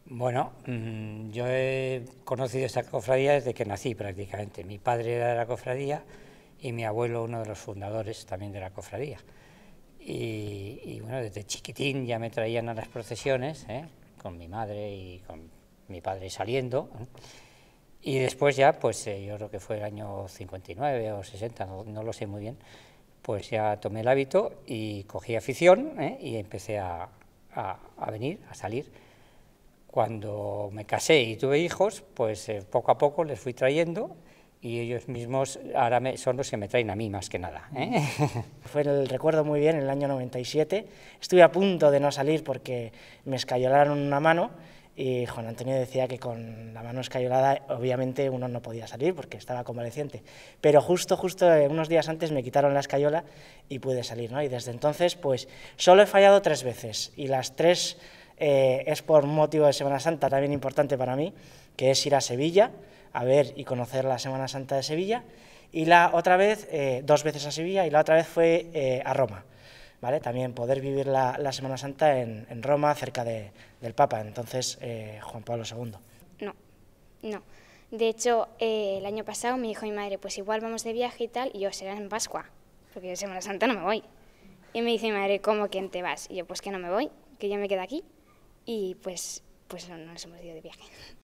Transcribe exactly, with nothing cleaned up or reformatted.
Bueno, mm, yo he conocido esta cofradía desde que nací prácticamente. Mi padre era de la cofradía y mi abuelo uno de los fundadores también de la cofradía. Y, y bueno, desde chiquitín ya me traían a las procesiones, ¿eh? Con mi madre y con mi padre saliendo, ¿eh? Y después ya, pues eh, yo creo que fue el año cincuenta y nueve o sesenta, no, no lo sé muy bien, pues ya tomé el hábito y cogí afición, ¿eh? Y empecé a, a, a venir, a salir. Cuando me casé y tuve hijos, pues eh, poco a poco les fui trayendo y ellos mismos ahora me, son los que me traen a mí más que nada, ¿eh? Fue el recuerdo muy bien, en el año noventa y siete. Estuve a punto de no salir porque me escayolaron una mano y Juan Antonio decía que con la mano escayolada obviamente uno no podía salir porque estaba convaleciente. Pero justo, justo unos días antes me quitaron la escayola y pude salir, ¿no? Y desde entonces pues solo he fallado tres veces y las tres eh, es por un motivo de Semana Santa también importante para mí, que es ir a Sevilla a ver y conocer la Semana Santa de Sevilla, y la otra vez, eh, dos veces a Sevilla, y la otra vez fue eh, a Roma, ¿vale? También poder vivir la, la Semana Santa en, en Roma, cerca de, del Papa, entonces eh, Juan Pablo segundo. No, no. De hecho, eh, el año pasado me dijo mi madre, pues igual vamos de viaje y tal, y yo, será en Pascua, porque yo Semana Santa no me voy. Y me dice mi madre, ¿cómo quién te vas? Y yo, pues que no me voy, que yo me quedo aquí, y pues, pues no, no nos hemos ido de viaje.